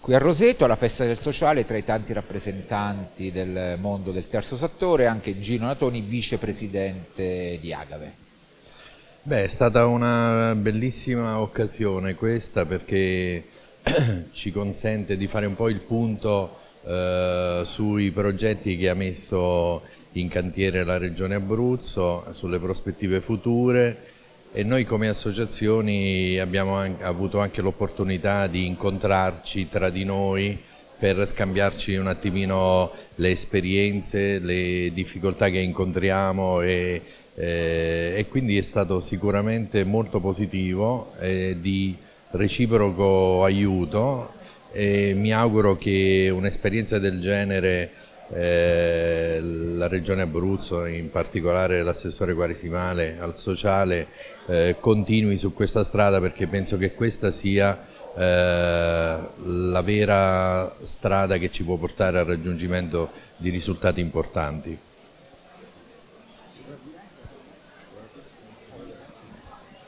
Qui a Roseto, alla festa del sociale, tra i tanti rappresentanti del mondo del terzo settore, anche Gino Natoni, vicepresidente di Agave. Beh, è stata una bellissima occasione questa perché ci consente di fare un po' il punto sui progetti che ha messo in cantiere la Regione Abruzzo, sulle prospettive future, e noi come associazioni abbiamo avuto anche l'opportunità di incontrarci tra di noi per scambiarci un attimino le esperienze, le difficoltà che incontriamo e quindi è stato sicuramente molto positivo, di reciproco aiuto, e mi auguro che un'esperienza del genere la Regione Abruzzo, in particolare l'assessore Quaresimale al sociale, continui su questa strada, perché penso che questa sia la vera strada che ci può portare al raggiungimento di risultati importanti.